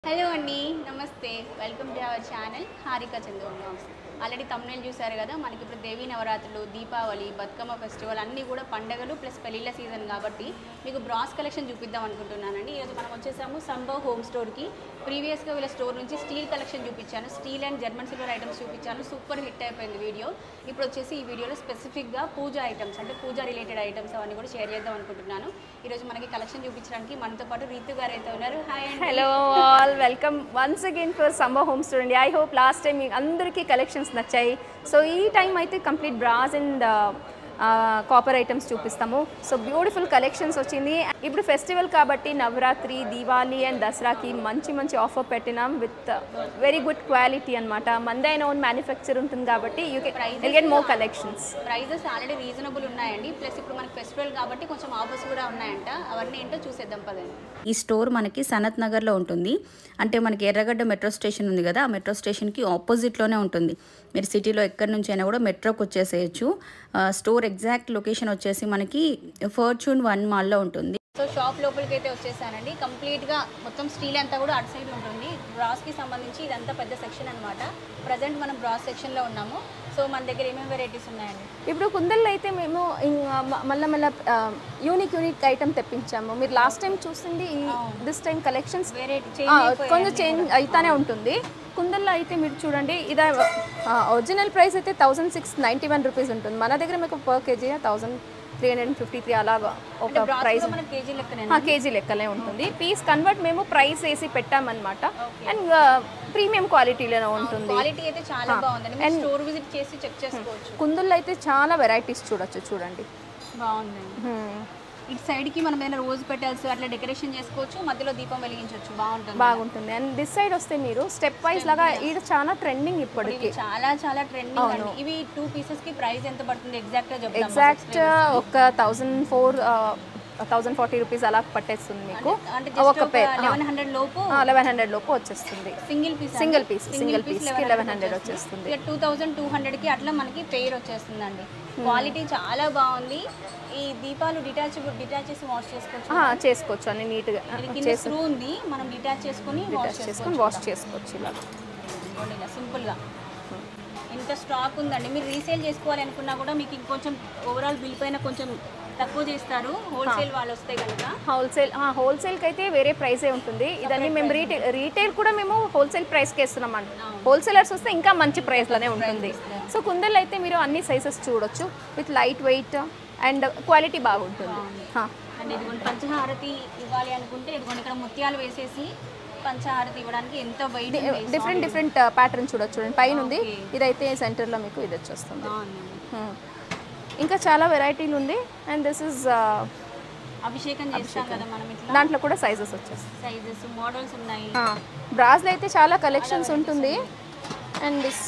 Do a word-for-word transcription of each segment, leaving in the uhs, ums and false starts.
Hello అండి, నమస్తే. Welcome to our channel Harika Chandu vlogs. Already తమ్మునేలు చూసారు కదా. మనకి ఇప్పుడు దేవీ నవరాత్రులు, దీపావళి, బతుకమ్మ ఫెస్టివల్ అన్నీ కూడా పండగలు ప్లస్ పెళ్ళిళ్ళ సీజన్ కాబట్టి మీకు బ్రాస్ కలెక్షన్ చూపిద్దాం అనుకుంటున్నానండి. ఈరోజు మనం వచ్చేసాము సంభవ్ హోమ్ స్టోర్కి. ప్రీవియస్గా వీళ్ళ స్టోర్ నుంచి స్టీల్ కలెక్షన్ చూపించాను, steel and German silver items చూపించాను. సూపర్ హిట్ అయిపోయింది వీడియో. ఇప్పుడు వచ్చేసి ఈ వీడియోలో స్పెసిఫిక్గా పూజ ఐటమ్స్ అంటే పూజ రిలేటెడ్ ఐటమ్స్ అవన్నీ కూడా షేర్ చేద్దాం అనుకుంటున్నాను. ఈరోజు మనకి కలెక్షన్ చూపించడానికి మనతో పాటు రీతు గారు అయితే ఉన్నారు. హాయ్ అండి. Hello all, welcome once again for Sambhav home store అండి. ఐ హోప్ లాస్ట్ టైం మీకు అందరికీ కలెక్షన్స్ నచ్చాయి. సో ఈ టైం అయితే complete brass and copper items చూపిస్తాము. సో బ్యూటిఫుల్ కలెక్షన్స్ వచ్చింది. ఇప్పుడు ఫెస్టివల్ కాబట్టి నవరాత్రి, దీవాలి అండ్ దసరాకి మంచి మంచి ఆఫర్ పెట్టినాం విత్ వెరీ గుడ్ క్వాలిటీ అనమాట. మందైన ఓన్ మ్యానుఫ్యాక్చర్ ఉంటుంది కాబట్టి you can get more collections. Prices already reasonable ఉన్నాయండి. ప్లస్ ఇప్పుడు మనకి ఫెస్టివల్ కాబట్టి కొంచెం ఆఫర్స్ కూడా ఉన్నాయంట. అవన్నీ ఏంటో చూసేద్దాం పదండి. ఈ స్టోర్ మనకి సనత్ నగర్లో ఉంటుంది. అంటే మనకి ఎర్రగడ్డ మెట్రో స్టేషన్ ఉంది కదా, ఆ మెట్రో స్టేషన్కి ఆపోజిట్లోనే ఉంటుంది. మీరు సిటీలో ఎక్కడి నుంచి అయినా కూడా మెట్రోకి వచ్చేసేయచ్చు. స్టోర్ ఎగ్జాక్ట్ లొకేషన్ వచ్చేసి మనకి ఫార్చ్యూన్ వన్ మాల్లో ఉంటుంది. సో షాప్ లోపలికి అయితే వచ్చేసానండి. కంప్లీట్గా మొత్తం స్టీల్ అంతా కూడా అటు సైడ్ ఉంటుంది. బ్రాస్కి సంబంధించి ఇదంతా పెద్ద సెక్షన్ అనమాట. ప్రజెంట్ మనం బ్రాస్ సెక్షన్లో ఉన్నాము. సో మన దగ్గర ఏమేమి వెరైటీస్ ఉన్నాయండి? ఇప్పుడు కుందల్లో అయితే మేము మళ్ళీ మళ్ళీ యూనిక్ యూనిక్ ఐటమ్ తెప్పించాము. మీరు లాస్ట్ టైం చూసింది ఈ దిస్ టైం కలెక్షన్స్ వెరైటీ కొంచెం చేంజ్ అయితేనే ఉంటుంది. కుందల్లో అయితే మీరు చూడండి, ఇది ఒరిజినల్ ప్రైస్ అయితే thousand six ninety one rupees ఉంటుంది. మన దగ్గర మీకు per KG thousand three hundred and fifty three అలాగా ఒక ప్రైస్ కేజీ లెక్కనే కేజీ లెక్కలే ఉంటుంది. పీస్ కన్వర్ట్ మేము ప్రైస్ వేసి పెట్టామన్నమాట. అండ్ ప్రీమియం క్వాలిటీలోనే ఉంటుంది. క్వాలిటీ అయితే చాలా బాగుందండి. అండ్ స్టోర్ విజిట్ చేసి చెక్ చేసుకోవచ్చు. కుందుల్లో అయితే చాలా వెరైటీస్ చూడొచ్చు. చూడండి బాగుందండి. ఇటు సైడ్కి మనం ఏదైనా రోజ్ పెటల్స్ అట్లా డెకరేషన్ చేసుకోవచ్చు, మధ్యలో దీపం వెలిగించవచ్చు. బాగుంటుంది బాగుంటుంది అండ్ దిస్ సైడ్ వస్తే మీరు స్టెప్ వైజ్ లాగా ఇది చాలా ట్రెండింగ్ ఇప్పటికి. చాలా చాలా ట్రెండింగ్ అండి. ఇవి టూ పీసెస్ కి ప్రైస్ ఎంత పడుతుంది ఎగ్జాక్ట్ గా చెప్తాము. ఎగ్జాక్ట్ ఒక thousand four thousand forty rupees అలా పట్టేస్తుంది మీకు. ఒక లెవెన్ హండ్రెడ్ లోపు లెవెన్ హండ్రెడ్ లోపు వచ్చేస్తుంది. Single piece single piece single piece కి లెవెన్ హండ్రెడ్ వచ్చేస్తుంది. టూ థౌసండ్ టూ హండ్రెడ్ కి అట్లా మనకి పెయిర్ వచ్చేస్తుంది అండి. క్వాలిటీ చాలా బాగుంది. ఈ దీపాలు డిటాచబుల్ డిటాచ్ చేసి వాష్ చేసుకోవచ్చు చేసుకోవచ్చు అన్ని నీట్ గా. స్క్రూ ఉంది, మనం డిటాచ్ చేసుకుని వాష్ చేసుకుని వాష్ చేసుకోవచ్చు ఇలా సింపుల్ గా. ఇంత స్టాక్ ఉందండి. మీరు రీసేల్ చేసుకోవాలి అనుకున్నా కూడా మీకు ఇంకొంచెం ఓవరాల్ బిల్ పైన కొంచెం తక్కువ చేస్తారు హోల్సేల్ వాళ్ళు వస్తే కనుక. హోల్సేల్ హోల్సేల్కి అయితే వేరే ప్రైసే ఉంటుంది. ఇదన్నీ మేము రీటైల్ రీటైల్ కూడా మేము హోల్సేల్ ప్రైస్కి ఇస్తున్నాం అండి. హోల్సేలర్స్ వస్తే ఇంకా మంచి ప్రైస్లోనే ఉంటుంది. సో కుందల్లో అయితే మీరు అన్ని సైజెస్ చూడొచ్చు with light weight and quality బాగుంటుంది. అండ్ ఇదిగోండి పంచహారతి ఇవ్వాలి అనుకుంటే ఇదిగోండి ఇక్కడ ముత్యాలు వేసేసి పంచహారతి ఇవ్వడానికి ఎంతో వెయిట్ డిఫరెంట్ డిఫరెంట్ ప్యాటర్న్ చూడొచ్చు. చూడండి పైన ఉంది, ఇదైతే సెంటర్లో మీకు ఇది వచ్చేస్తుంది. ఇంకా చాలా వెరైటీలు ఉంది. అండ్ దిస్ ఇస్ అభిషేకం చేస్తాం కదా మనం ఇట్లా. దాంట్లో కూడా సైజెస్ వచ్చేస్తాయి, సైజెస్ మోడల్స్ ఉన్నాయి. బ్రాస్లో అయితే చాలా కలెక్షన్స్ ఉంటుంది. అండ్ దిస్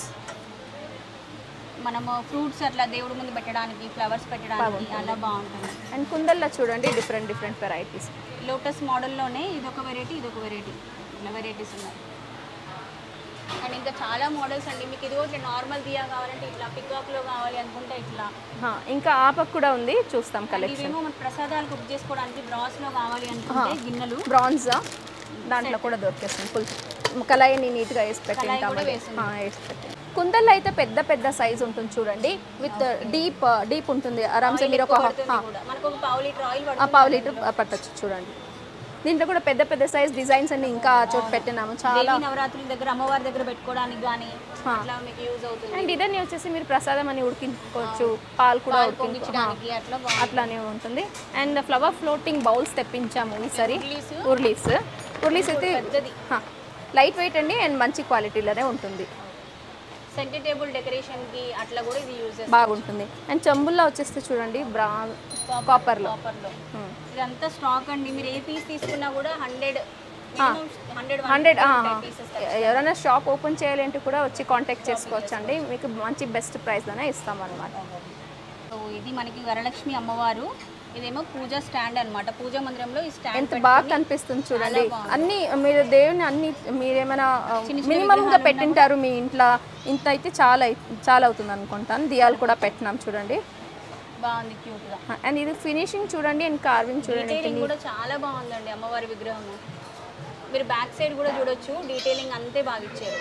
మనము ఫ్రూట్స్ అట్లా దేవుడి ముందు పెట్టడానికి, ఫ్లవర్స్ పెట్టడానికి అలా బాగుంటుంది. అండ్ కుందల్లో చూడండి డిఫరెంట్ డిఫరెంట్ వెరైటీస్. లోటస్ మోడల్లోనే ఇదొక వెరైటీ ఇదొక వెరైటీ ఇట్లా వెరైటీస్ ఉన్నాయి. అండ్ ఇంకా చాలా మోడల్స్ అండి. మీకు ఇది ఇట్లా నార్మల్ దియా కావాలంటే ఇట్లా, పికాక్లో కావాలి అనుకుంటే ఇట్లా. ఇంకా ఆపక్ కూడా ఉంది, చూస్తాం కలెక్షన్. ఇదేమో మన ప్రసాదాలు కుక్ చేసుకోవడానికి బ్రాస్లో కావాలి అనుకుంటే గిన్నెలు బ్రాన్స్ దాంట్లో కూడా దొరికేస్తుంది. ఫుల్ కళాయిని నీట్గా వేసి పెట్టింటాం వేసి పెట్టి. కుందల్లో అయితే పెద్ద పెద్ద సైజ్ ఉంటుంది చూడండి, విత్ డీప్ డీప్ ఉంటుంది. ఆరామ్సే మీరు ఒక పావు లీటర్ పట్టచ్చు. చూడండి దీంట్లో కూడా పెద్ద పెద్ద సైజ్ డిజైన్స్ అన్ని ఇంకా చోటు పెట్టినాము. చాలా నవరాత్రుల దగ్గర అమ్మవారి దగ్గర పెట్టుకోవడానికి కానీ అట్లా మీకు యూజ్ అవుతుంది. అండ్ ఇదన్నీ వచ్చేసి మీరు ప్రసాదం అని ఉడికించుకోవచ్చు, పాలు కూడా ఉడికించుకోవడానికి అట్లానే ఉంటుంది. అండ్ ఫ్లవర్ ఫ్లోటింగ్ బౌల్స్ తెప్పించాము ఈసారి. ఉర్లీస్ ఉర్లీస్ అయితే లైట్ వెయిట్ అండి అండ్ మంచి క్వాలిటీలోనే ఉంటుంది. సెంటర్ టేబుల్ డెకరేషన్ కి అట్లా కూడా ఇది యూజ్ బాగుంటుంది. అండ్ చెంబుల్లో వచ్చేస్తే చూడండి బ్రా కాపర్లో కాపర్లో ఇదంతా స్టాక్ అండి. మీరు ఏ పీస్ తీసుకున్నా కూడా హండ్రెడ్ హండ్రెడ్ ఎవరైనా షాప్ ఓపెన్ చేయాలంటే కూడా వచ్చి కాంటాక్ట్ చేసుకోవచ్చు అండి. మీకు మంచి బెస్ట్ ప్రైస్లోనే ఇస్తాం అనమాట. సో ఇది మనకి వరలక్ష్మి అమ్మవారు, ఇదేమో పూజా స్టాండ్ అనమాట. పూజా మందిరంలో ఈ స్టాండ్ ఎంత బాగా కనిపిస్తుంది చూడండి. అన్ని మీరు దేవుని అన్ని మీరేమైనా మినిమంగా పెట్టింటారు మీ ఇంట్లో. ఇంత అయితే చాలా చాలా అవుతుంది అనుకుంటాను. దియాలు కూడా పెట్టినాం చూడండి, బాగుంది క్యూట్ గా. అండ్ ఇది ఫినిషింగ్ చూడండి అండ్ కార్వింగ్ చూడండి కూడా చాలా బాగుందండి అమ్మవారి విగ్రహం. మీరు బ్యాక్ సైడ్ కూడా చూడొచ్చు, డీటెయిలింగ్ అంతే బాగా ఇచ్చారు.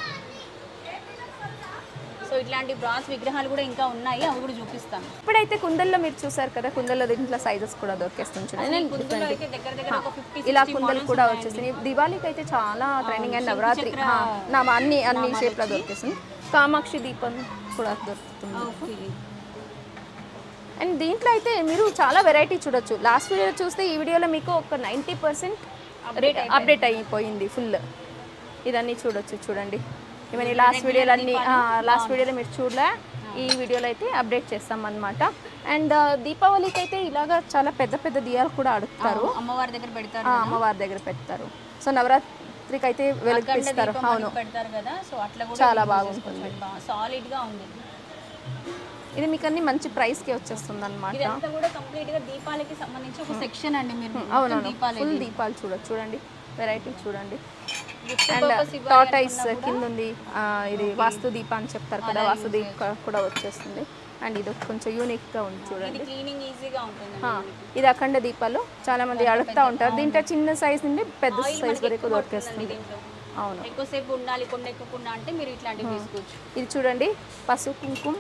సో ఇట్లాంటి బ్రాస్ విగ్రహాలు కూడా ఇంకా ఉన్నాయి, అవి కూడా చూపిస్తాను. ఇప్పుడైతే కుందల్లో మీరు చూసారు కదా, కుందల్లో దీంట్లో సైజెస్ కూడా దొరికేస్తుంది చూడండి. కుందల్లో అయితే దగ్గర దగ్గర ఒక ఫిఫ్టీ ఇలా కుందలు కూడా వచ్చేసింది. దివాళీకి అయితే చాలా ట్రెండింగ్ అండ్ నవరాత్రి నా అన్ని అన్ని షేప్లో దొరికేస్తుంది. కామాక్షి దీపం కూడా దొరుకుతుంది. అండ్ దీంట్లో అయితే మీరు చాలా వెరైటీ చూడొచ్చు. లాస్ట్ వీడియోలో చూస్తే ఈ వీడియోలో మీకు ఒక నైంటీ పర్సెంట్ అప్డేట్ అప్డేట్ అయిపోయింది ఫుల్. ఇదన్నీ చూడొచ్చు చూడండి. ఇవన్నీ లాస్ట్ వీడియోలో అన్ని లాస్ట్ వీడియోలో మీరు చూడలే, ఈ వీడియోలో అయితే అప్డేట్ చేస్తాం అనమాట. అండ్ దీపావళికి అయితే ఇలాగా చాలా పెద్ద పెద్ద దియాలు కూడా అడుగుతారు, అమ్మవారి దగ్గర పెడతారు, అమ్మవారి దగ్గర పెడతారు. సో నవరాత్రికి అయితే వెలిగిస్తారు. అవును, పెడతారు కదా. సో అట్లా కూడా చాలా బాగుంటుంది, సాలిడ్ గా ఉంది. ఇది మీకు అన్ని మంచి ప్రైస్ కి వచ్చేస్తుంది అనమాట. ఇదంతా కూడా కంప్లీట్ గా దీపాలకి సంబంధించి ఒక సెక్షన్ అండి. మీరు అవునవును, ఫుల్ దీపాలు చూడొచ్చు. చూడండి వెరైటీ చూడండి. అండ్ టాటైస్ కింద ఉంది, ఇది వాస్తు దీప అని చెప్తారు కదా, వాస్తు దీప కూడా వచ్చేస్తుంది. అండ్ ఇది కొంచెం యూనిక్ గా ఉంది చూడండి. క్లీనింగ్ ఈజీగా ఉంటుంది. ఇది అఖండ దీపాలు చాలా మంది అడుగుతూ ఉంటారు. దీంట్లో చిన్న సైజ్ నుండి పెద్ద సైజ్ వరకు దొరికేస్తుంది. అవును, ఎక్కువసేపు ఉండాలి, కొన్ని ఎక్కువకుండా అంటే మీరు ఇట్లాంటివి తీసుకోవచ్చు. ఇది చూడండి, పసుపు కుంకుమ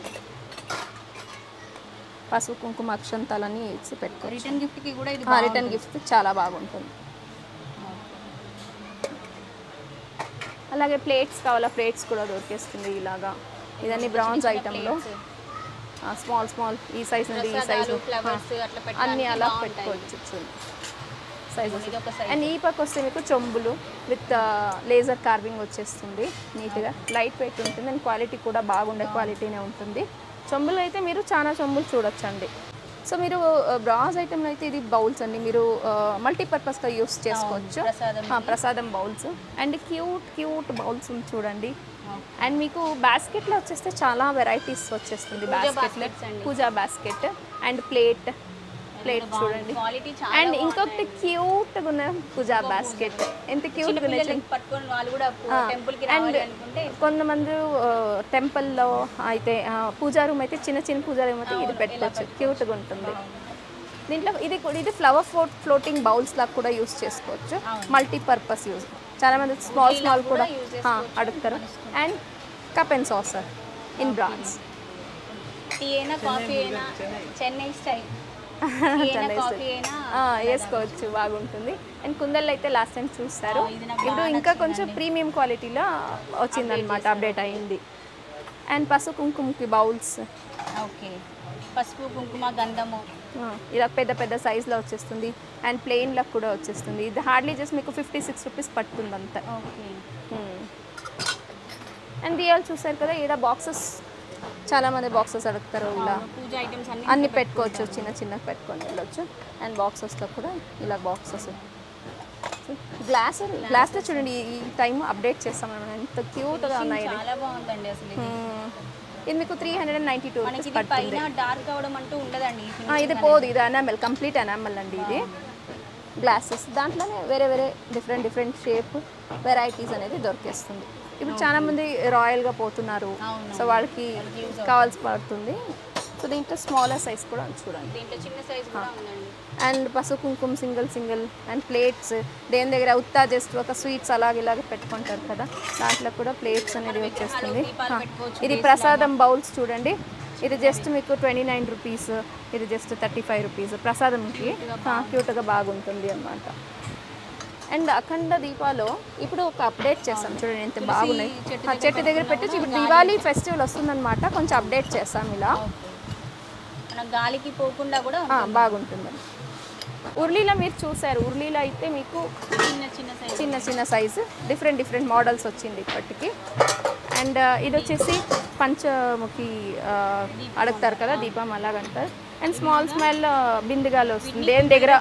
పసుపు కుంకుమ అక్షంతాలని ఇచ్చి పెట్టుకోవచ్చు. రిటర్న్ గిఫ్ట్ కి కూడా ఇది రిటర్న్ గిఫ్ట్ చాలా బాగుంటుంది. అలాగే ప్లేట్స్ కావాలా, ప్లేట్స్ కూడా దొరికేస్తుంది ఇలాగా. ఇదన్నీ బ్రాంజ్ ఐటెంలో స్మాల్ స్మాల్ ఈ సైజ్ నుండి ఈ సైజు అన్నీ అలా పెట్టుకోవచ్చు చూడండి సైజెస్. అండ్ ఈ పక్క వస్తే మీకు చెంబులు విత్ లేజర్ కార్వింగ్ వచ్చేస్తుంది. నీట్గా లైట్ వెయిట్ ఉంటుంది అండ్ క్వాలిటీ కూడా బాగుండే క్వాలిటీనే ఉంటుంది. చెంబులు అయితే మీరు చాలా చెంబులు చూడొచ్చండి. సో మీరు బ్రాస్ ఐటెంలో అయితే ఇది బౌల్స్ అండి, మీరు మల్టీపర్పస్గా యూస్ చేసుకోవచ్చు. ప్రసాదం bowls and cute cute bowls చూడండి. అండ్ మీకు బాస్కెట్లో వచ్చేస్తే చాలా వెరైటీస్ వచ్చేస్తుంది. బాస్కెట్లో puja basket and plate plate చూడండి. అండ్ ఇంకొకటి క్యూట్ ఉన్న పూజా బాస్కెట్, ఎంత క్యూట్ అండ్ కొంతమంది టెంపుల్లో అయితే పూజా రూమ్ అయితే చిన్న చిన్న పూజా రూమ్ అయితే ఇది పెట్టుకోవచ్చు, క్యూట్గా ఉంటుంది. దీంట్లో ఇది ఇది ఫ్లవర్ ఫ్లోట్ ఫ్లోటింగ్ బౌల్స్ లాగా కూడా యూస్ చేసుకోవచ్చు, మల్టీపర్పస్ యూజ్. చాలా మంది స్మాల్ స్మాల్ కూడా అడుగుతారు. And cup and saucer in bronze. Tea అయినా కాఫీ అయినా చెన్నై స్టైల్ వేసుకోవచ్చు, బాగుంటుంది. అండ్ కుందల్లో అయితే లాస్ట్ టైం చూస్తారు, ఇప్పుడు ఇంకా కొంచెం ప్రీమియం క్వాలిటీలో వచ్చిందనమాట, అప్డేట్ అయింది. అండ్ పసుపు కుంకుమకి బౌల్స్, ఓకే పసుపు కుంకుమ గంధము ఇలా పెద్ద పెద్ద సైజులో వచ్చేస్తుంది. అండ్ ప్లెయిన్లో కూడా వచ్చేస్తుంది. ఇది హార్డ్లీ జస్ట్ మీకు ఫిఫ్టీ సిక్స్ రూపీస్ పడుతుంది అంతా. అండ్ దియాలు చూసారు కదా, ఈడ బాక్సెస్ చాలా మంది బాక్సెస్ అడుగుతారు, ఇలా పూజ ఐటమ్స్ అన్ని పెట్టుకోవచ్చు, చిన్న చిన్న పెట్టుకొని వెళ్ళొచ్చు. అండ్ బాక్సెస్తో కూడా ఇలా బాక్సెస్ గ్లాస్ గ్లాస్లో చూడండి, ఈ టైం అప్డేట్ చేస్తాం మనం, ఎంత క్యూట్గా ఉన్నాయి. చాలా బాగుందండి అసలు. ఇది మీకు three hundred and ninety two rupees పడుతుంది. డార్క్ అవడం అంటూ ఉండదండి, ఇది పోదు. ఇది ఎనామెల్, కంప్లీట్ ఎనామెల్ అండి ఇది. గ్లాసెస్ దాంట్లోనే వేరే వేరే డిఫరెంట్ డిఫరెంట్ షేప్ వెరైటీస్ అనేది దొరికేస్తుంది. ఇప్పుడు చాలా మంది రాయల్గా పోతున్నారు, సో వాళ్ళకి కావాల్సి పడుతుంది. సో దీంట్లో స్మాలర్ సైజ్ కూడా చూడండి, దీంట్లో చిన్న సైజ్ కూడా ఉందండి. అండ్ పసుపు కుంకుమ సింగిల్ సింగిల్ అండ్ ప్లేట్స్, దేని దగ్గర ఉత్తా జస్ట్ ఒక స్వీట్స్ అలాగే ఇలాగే పెట్టుకుంటారు కదా, దాంట్లో కూడా ప్లేట్స్ అనేది వచ్చేస్తుంది. ఇది ప్రసాదం బౌల్స్ చూడండి, ఇది జస్ట్ మీకు ట్వంటీ నైన్ రూపీస్, ఇది జస్ట్ థర్టీ ఫైవ్ రూపీస్. ప్రసాదంకి క్యూట్గా బాగుంటుంది అన్నమాట. అండ్ అఖండ దీపాలో ఇప్పుడు ఒక అప్డేట్ చేస్తాం చూడండి, ఎంత బాగున్నాయి. చెట్టు దగ్గర పెట్టేసి ఇప్పుడు దివాళీ ఫెస్టివల్ వస్తుందన్నమాట, కొంచెం అప్డేట్ చేస్తాం ఇలా, గాలికి పోకుండా కూడా బాగుంటుందండి. ఉర్లీలో మీరు చూసారు, ఉర్లీలో అయితే మీకు చిన్న చిన్న సైజ్ చిన్న చిన్న సైజు డిఫరెంట్ డిఫరెంట్ మోడల్స్ వచ్చింది ఇప్పటికి. అండ్ ఇది వచ్చేసి పంచముఖి అడుగుతారు కదా, దీపం అలాగంటారు. అండ్ స్మాల్ స్మాల్ బిందిగాలు వస్తుంది, దేని దగ్గర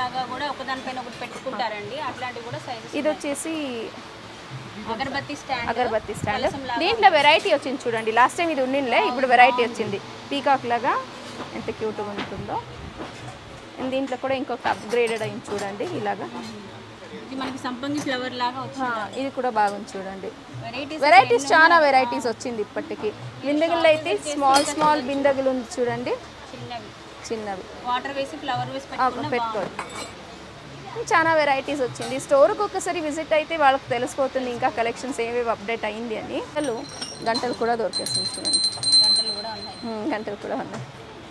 ఇది వచ్చేసి అగరబత్తి స్టాండ్. అగరబత్తి స్టాండ్ దీంట్లో వెరైటీ వచ్చింది చూడండి, లాస్ట్ టైం ఇది ఉండిందిలే, ఇప్పుడు వెరైటీ వచ్చింది. పీకాక్ లాగా ఎంత క్యూట్గా ఉంటుందో. అండ్ దీంట్లో కూడా ఇంకొక అప్గ్రేడెడ్ అయింది చూడండి, ఇలాగా మనకి సంపంగి ఫ్లవర్ లాగా వచ్చింది. ఇది కూడా బాగుంది చూడండి, వెరైటీస్ చాలా వెరైటీస్ వచ్చింది ఇప్పటికి. బిందెగుల్లో అయితే స్మాల్ స్మాల్ బిందెగులు ఉంది చూడండి, చిన్నవి వాటర్ వేసి ఫ్లవర్ వేసి పెట్టుకోవచ్చు. చాలా వెరైటీస్ వచ్చింది. స్టోర్కి ఒక్కసారి విజిట్ అయితే వాళ్ళకి తెలిసిపోతుంది ఇంకా కలెక్షన్స్ ఏవేవి అప్డేట్ అయింది అని. గంటలు గంటలు కూడా దొరికేస్తుంది చూడండి. గంటలు కూడా ఉన్నాయి. గంటలు కూడా ఉన్నాయి.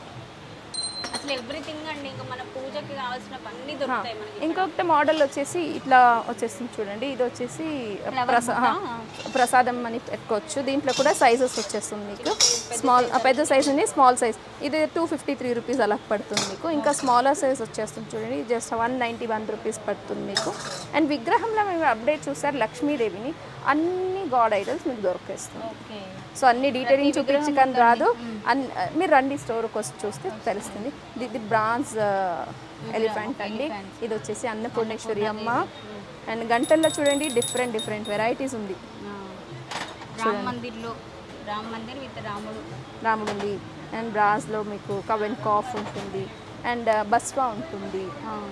అసలు ఎవ్రీథింగ్ అండి, ఇంకా మన పూజకి కావాల్సిన అన్ని దొరుకుతాయి మనకి. ఇంకొకటి మోడల్ వచ్చేసి ఇట్లా వచ్చేస్తుంది చూడండి. ఇది వచ్చేసి ప్రసా ప్రసాదం అని పెట్టుకోవచ్చు. దీంట్లో కూడా సైజెస్ వచ్చేస్తుంది మీకు. స్మాల్ పెద్ద సైజ్ ఉంది, స్మాల్ సైజ్. ఇది టూ ఫిఫ్టీ త్రీ రూపీస్ అలా పడుతుంది మీకు. ఇంకా స్మాలర్ సైజ్ వచ్చేస్తుంది చూడండి, just one ninety one rupees పడుతుంది మీకు. అండ్ విగ్రహంలో మేము అప్డేట్ చూసారు లక్ష్మీదేవిని, అన్ని గాడ్ ఐడల్స్ మీకు దొరికేస్తుంది. సో అన్ని డీటెయిలింగ్ చూపించకని రాదు, అన్ని మీరు రండి స్టోర్కి వచ్చి చూస్తే తెలుస్తుంది. ఇది బ్రాంజ్ ఎలిఫెంట్ అండి. ఇది వచ్చేసి అన్నపూర్ణేశ్వరి అమ్మ. అండ్ గంటల్లో చూడండి డిఫరెంట్ డిఫరెంట్ వెరైటీస్ ఉంది. రామ్ మందిర్లో రామ్ మందిర్ విత్ రాముడు రాముడు ఉంది. అండ్ బ్రాంజ్లో మీకు కవెన్ కాఫ్ ఉంటుంది. అండ్ బస్వా ఉంటుంది,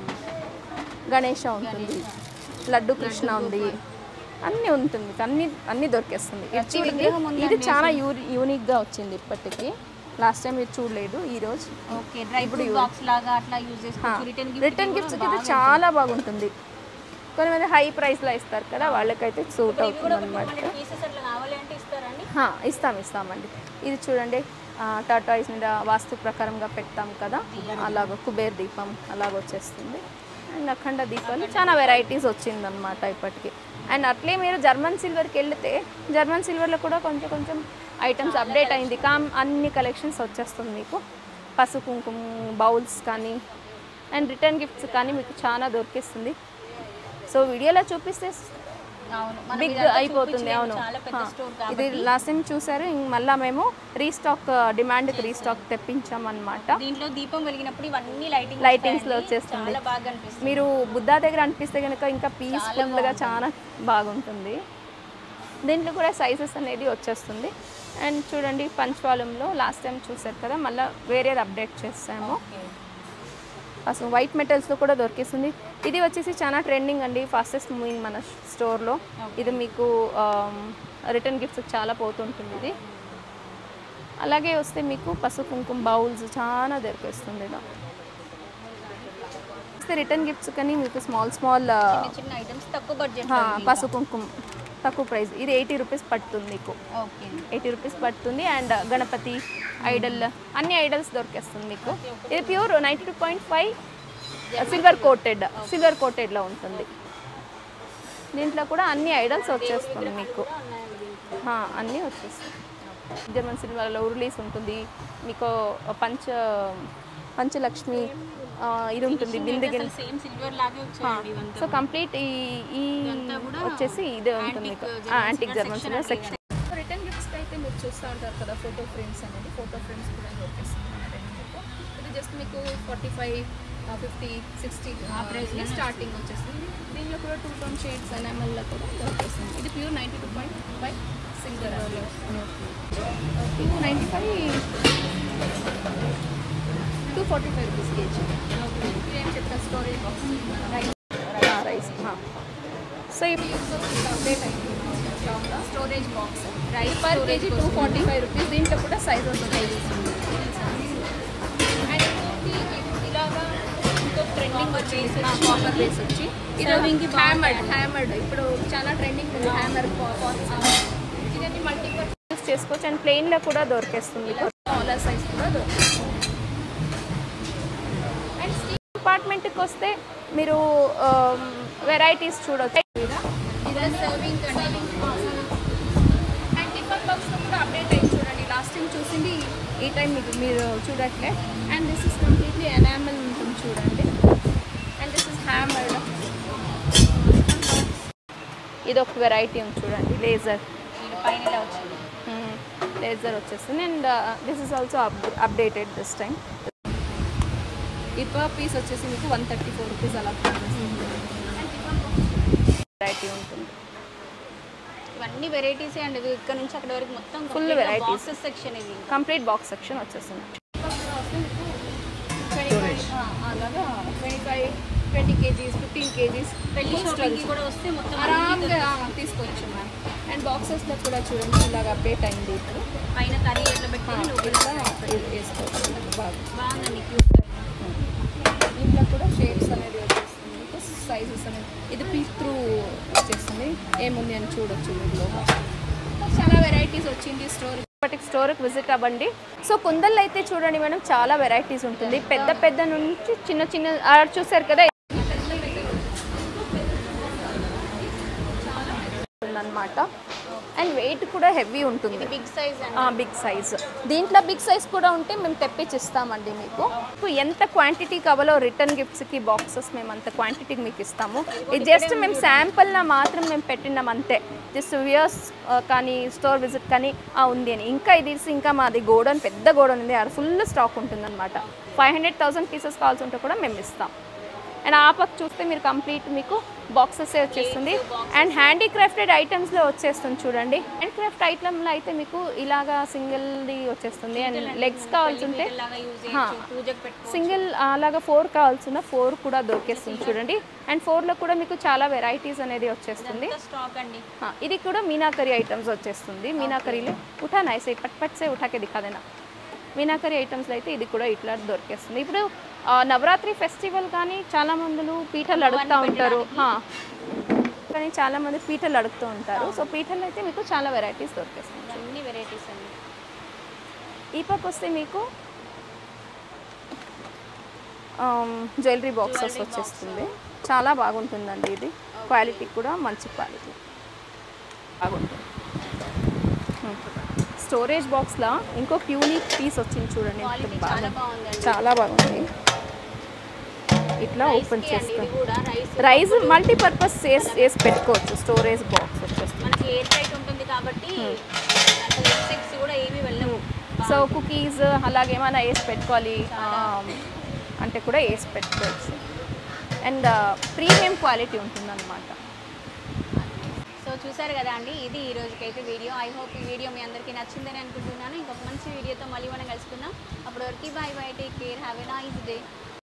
గణేష ఉంటుంది, లడ్డు కృష్ణ ఉంది, అన్నీ ఉంటుంది. అన్ని అన్నీ దొరికేస్తుంది. ఇది చూడండి, ఇది చాలా యూ యూనిక్గా వచ్చింది ఇప్పటికి. లాస్ట్ టైం మీరు చూడలేదు ఈరోజు. ఓకే, డ్రై ఫ్రూట్ బాక్స్ లాగా అట్లా యూజ్ చేసుకోవచ్చు. రిటర్న్ గిఫ్ట్ రిటర్న్ గిఫ్ట్స్కి అయితే చాలా బాగుంటుంది. కొంతమంది హై ప్రైస్లో ఇస్తారు కదా, వాళ్ళకైతే సూట్ అవుతుంది అనమాట. పీసెస్ అట్లా కావాలి అంటే ఇస్తారండి? ఇస్తాం ఇస్తామండి. ఇది చూడండి, టాటాయిస్ మీద వాస్తు ప్రకారంగా పెడతాం కదా, అలాగ కుబేర్ దీపం అలాగ వచ్చేస్తుంది. అండ్ అఖండ దీపాలు చాలా వెరైటీస్ వచ్చిందనమాట ఇప్పటికి. అండ్ అట్లే మీరు జర్మన్ సిల్వర్కి వెళితే జర్మన్ సిల్వర్లో కూడా కొంచెం కొంచెం ఐటమ్స్ అప్డేట్ అయింది. కామ్ అన్ని కలెక్షన్స్ వచ్చేస్తుంది మీకు. పసుపు కుంకుమ బౌల్స్ కానీ అండ్ రిటర్న్ గిఫ్ట్స్ కానీ మీకు చాలా దొరికిస్తుంది. సో వీడియోలో చూపిస్తే బిగ్ అయిపోతుంది. అవును, ఇది లాస్ట్ టైం చూసారు. మళ్ళీ మేము రీస్టాక్, డిమాండ్కి రీస్టాక్ తెప్పించామన్నమాట. దీంట్లో దీపం వెలిగినప్పుడు ఇవన్నీ లైటింగ్ లైటింగ్స్లో వచ్చేస్తుంది. మీరు బుద్ధా దగ్గర అనిపిస్తే కనుక ఇంకా పీస్ఫుల్గా చాలా బాగుంటుంది. దీంట్లో కూడా సైజెస్ అనేది వచ్చేస్తుంది. అండ్ చూడండి పంచవాలంలో లాస్ట్ టైం చూసారు కదా, మళ్ళీ వేరేది అప్డేట్ చేస్తాము. అసలు వైట్ మెటల్స్లో కూడా దొరికిస్తుంది. ఇది వచ్చేసి చాలా ట్రెండింగ్ అండి, ఫాస్టెస్ట్ మూవింగ్ మన స్టోర్లో. ఇది మీకు రిటర్న్ గిఫ్ట్స్ చాలా పోతుంటుంది. ఇది అలాగే వస్తే మీకు పసుపు కుంకుమ బౌల్స్ చాలా దొరికిస్తుంది. ఇలా వస్తే రిటర్న్ గిఫ్ట్స్ కానీ మీకు స్మాల్ స్మాల్ చిన్న ఐటమ్స్ తక్కువ బడ్జెట్ పసుపు కుంకుమ తక్కువ ప్రైస్. ఇది ఎయిటీ రూపీస్ పడుతుంది మీకు. ఓకే, ఎయిటీ రూపీస్ పడుతుంది. అండ్ గణపతి ఐడల్ అన్ని ఐడల్స్ దొరికేస్తుంది మీకు. ఇది pure ninety two point five silver coated silver కోటెడ్లో ఉంటుంది. దీంట్లో కూడా అన్ని ఐడల్స్ వచ్చేస్తుంది మీకు. అన్నీ వచ్చేస్తాయి. జర్మన్ సిల్వర్లో ఉర్లీస్ ఉంటుంది మీకు. పంచ పంచలక్ష్మి ఇది ఉంటుంది, బిందెగిరి. సో కంప్లీట్ ఈ ఈ వచ్చేసి ఇదే ఉంటుంది మీకు antique German silver section. Return గిఫ్ట్స్కి అయితే మీరు చూస్తూ ఉంటారు కదా ఫోటో ఫ్రేమ్స్ అనేది. ఫోటో ఫ్రేమ్స్ కూడా దొరికిస్తుంది మీకు. ఇది జస్ట్ మీకు forty five fifty sixty starting వచ్చేస్తుంది. దీనిలో కూడా టూ టోన్ షేడ్స్ ఎనామెల్లో కూడా దొరికిస్తుంది. ఇది pure ninety two point five silver two ninety five two forty five rupees kg. ఏం చెప్తా storage box rice rice so update అయింది. Storage box rice per kg two forty five rupees. దీంట్లో కూడా sizes sizes and ఇలాగా ఇంకో trending వచ్చేసి copper base వచ్చి ఇది హ్యామర్డ్ హ్యామర్డ్ ఇప్పుడు చాలా ట్రెండింగ్ ఉంది. హ్యామర్ ఇదన్నీ మల్టీపర్పస్ చేసుకోవచ్చు. అండ్ ప్లెయిన్లో కూడా దొరికేస్తుంది. స్మాలర్ సైజ్ కూడా దొరుకుతుంది. అండ్ స్టీల్ డిపార్ట్మెంట్కి వస్తే మీరు వెరైటీస్ చూడవచ్చు. సర్వింగ్ అండ్ టిఫన్ బాక్స్లో కూడా అప్డేట్ అయ్యి చూడండి. లాస్ట్ టైం చూసింది ఈ టైం మీకు మీరు చూడట్లే. And this is completely enamel ఉంటుంది చూడండి. And this is hammered. ఇది ఒక వెరైటీ ఉంది చూడండి, లేజర్ పైన వచ్చింది. లేజర్ వచ్చేస్తుంది. And this is also updated this time. ఈ పర్ పీస్ వచ్చేసి మీకు వన్ థర్టీ ఫోర్ రూపీస్ అలా వెరైటీ ఉంటుంది. ఇవన్నీ వెరైటీసే అండి. ఇక్కడ నుంచి అక్కడ వరకు మొత్తం ఫుల్ వెరైటీస్ సెక్షన్. ఇది కంప్లీట్ బాక్స్ సెక్షన్ వచ్చేస్తుంది. అలాగా twenty five twenty kgs fifteen kgs పెళ్లి షాపింగ్కి కూడా వస్తే మొత్తం ఆరామ్గా తీసుకోవచ్చు మ్యామ్. అండ్ బాక్సెస్లో కూడా చూడండి ఇలాగ అప్డేట్ అయింది. ఇప్పుడు పైన కర్రీ ఎట్లా పెట్టుకొని లోపల వేసుకోవచ్చు. బాగా బాగుందండి. దీంట్లో కూడా షేప్స్ అనేది వచ్చేస్తుంది. సైజెస్ అనేది ఇది పీస్ త్రూ వచ్చేస్తుంది, ఏముంది అని చూడొచ్చు మీరు. చాలా వెరైటీస్ వచ్చింది స్టోర్. ఇప్పటికి స్టోర్కి విజిట్ అవ్వండి. సో కుందల్లో అయితే చూడండి మేడం చాలా వెరైటీస్ ఉంటుంది, పెద్ద పెద్ద నుంచి చిన్న చిన్న చూసారు కదా అన్నమాట. అండ్ వెయిట్ కూడా హెవీ ఉంటుంది, బిగ్ సైజ్ బిగ్ సైజ్. దీంట్లో బిగ్ సైజ్ కూడా ఉంటే మేము తెప్పించి ఇస్తామండి మీకు. ఎంత క్వాంటిటీ కావాలో రిటర్న్ గిఫ్ట్స్కి బాక్సెస్ మేము అంత క్వాంటిటీ మీకు ఇస్తాము. ఇది జస్ట్ మేము శాంపుల్న మాత్రం మేము పెట్టినాం అంతే, జస్ట్ వ్యూయర్స్ కానీ స్టోర్ విజిట్ కానీ ఉంది అని. ఇంకా ఇది ఇంకా మాది గోడౌన్ పెద్ద గోడౌన్ ఉంది, అది ఫుల్ స్టాక్ ఉంటుంది అనమాట. ఫైవ్ హండ్రెడ్ థౌసండ్ పీసెస్ కావాల్సి ఉంటే కూడా మేము ఇస్తాం. అండ్ ఆ పక్క చూస్తే మీరు కంప్లీట్ మీకు బాక్సెస్ వచ్చేస్తుంది. అండ్ హ్యాండీక్రాఫ్టెడ్ ఐటమ్స్లో వచ్చేస్తుంది చూడండి. హ్యాండ్ క్రాఫ్ట్ ఐటమ్లో అయితే మీకు ఇలాగా సింగిల్ది వచ్చేస్తుంది. అండ్ లెగ్స్ కావాల్సి ఉంటే సింగిల్ అలాగా ఫోర్ కావాల్సిన ఫోర్ కూడా దొరికేస్తుంది చూడండి. అండ్ ఫోర్లో కూడా మీకు చాలా వెరైటీస్ అనేది వచ్చేస్తుంది. ఇది కూడా మీనాకరీ ఐటమ్స్ వచ్చేస్తుంది. మీనాకరీలో ఉఠా నైసే పట్ పట్ సే ఉఠాకే దిఖాదేనా. మీనాకరీ ఐటమ్స్లో అయితే ఇది కూడా ఇట్లా దొరికేస్తుంది. ఇప్పుడు నవరాత్రి ఫెస్టివల్ కానీ చాలా మందులు పీఠలు అడుగుతూ ఉంటారు, కానీ చాలా మంది పీఠలు అడుగుతూ ఉంటారు. సో పీఠలు అయితే మీకు చాలా వెరైటీస్ దొరికేస్తుంది, అన్ని వెరైటీస్ అండి. ఈ పక్క వస్తే మీకు జ్యువెలరీ బాక్సెస్ వచ్చేస్తుంది. చాలా బాగుంటుందండి, ఇది క్వాలిటీ కూడా మంచి క్వాలిటీ బాగుంటుంది. స్టోరేజ్ బాక్స్లో ఇంకొక యూనిక్ పీస్ వచ్చింది చూడండి, చాలా బాగుంది. ఇట్లా ఓపెన్ చేసుకొని రైస్ మల్టీపర్పస్ వేసి వేసి పెట్టుకోవచ్చు. స్టోరేజ్ బాక్స్ వచ్చేస్తుంది, మనకి ఎయిర్ టైట్ ఉంటుంది కాబట్టి కూడా ఏమీ వెళ్ళవు. సో కుకీస్ అలాగే ఏమైనా వేసి పెట్టుకోవాలి అంటే కూడా వేసి పెట్టుకోవచ్చు. అండ్ ప్రీమియం క్వాలిటీ ఉంటుందన్నమాట. సో చూసారు కదా అండి, ఇది ఈ రోజుకైతే వీడియో. ఐ హోప్ ఈ వీడియో మీ అందరికీ నచ్చిందని అనుకుంటున్నాను. ఇంకొక మంచి వీడియోతో మళ్ళీ మనం కలుసుకుందాం. అప్పటి వరకు bye bye, take care, have a nice day.